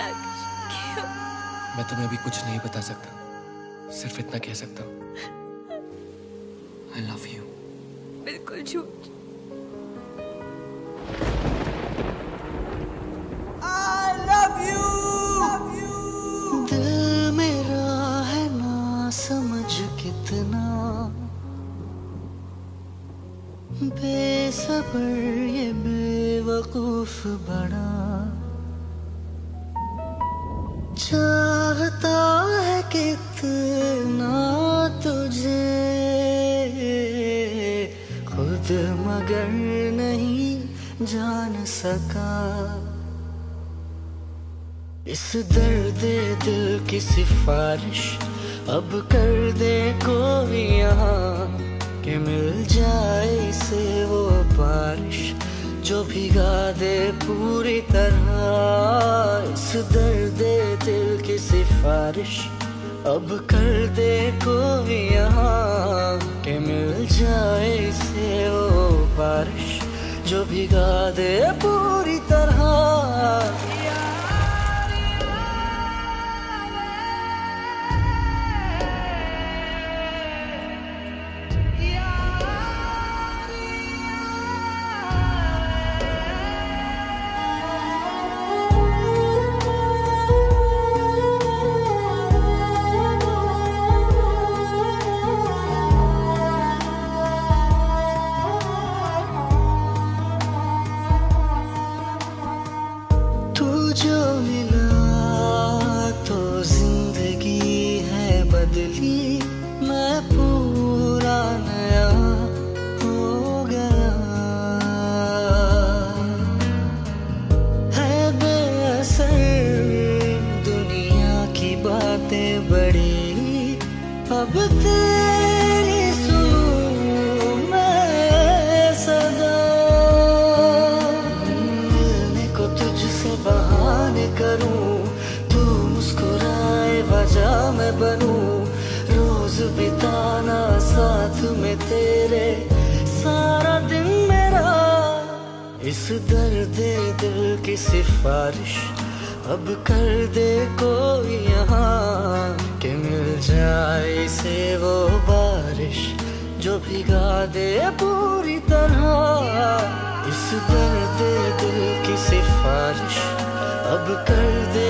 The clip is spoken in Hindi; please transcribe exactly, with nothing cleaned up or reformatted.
लक्ष्य, क्यों? मैं तुम्हें अभी कुछ नहीं बता सकता, सिर्फ इतना कह सकता हूँ, आई लव यू। बिल्कुल झूठ। I love you, love you। दिल मेरा है ना समझ कितना बेसब्र ये बेवकूफ बड़ा, चाहता है कितना तुझे खुद मगर नहीं जान सका। इस दर्द दिल की सिफारिश अब कर दे कोई यहाँ, कि मिल जाए इसे वो बारिश जो भिगा दे पूरी तरह। इस दर्द दिल की सिफारिश अब कर दे कोई यहाँ, कि मिल जाए इसे वो बारिश जो भिगा दे पूरी तरह। जो मिला तो जिंदगी है बदली, मैं पूरा नया हो गया। है बेअसर दुनिया की बातें बड़ी, अब तेरी सुनूं मैं सदा। मिलने को तुझसे बहाने करूं, तू मुस्कुराए वजह मैं बनूं, रोज बिताना साथ में तेरे सारा दिन मेरा। इस दर्द दिल की सिफारिश अब कर दे कोई यहाँ, कि मिल जाए इसे वो बारिश जो भिगा दे पूरी तरह। इस दर्द दिल की सिफारिश अब कर दे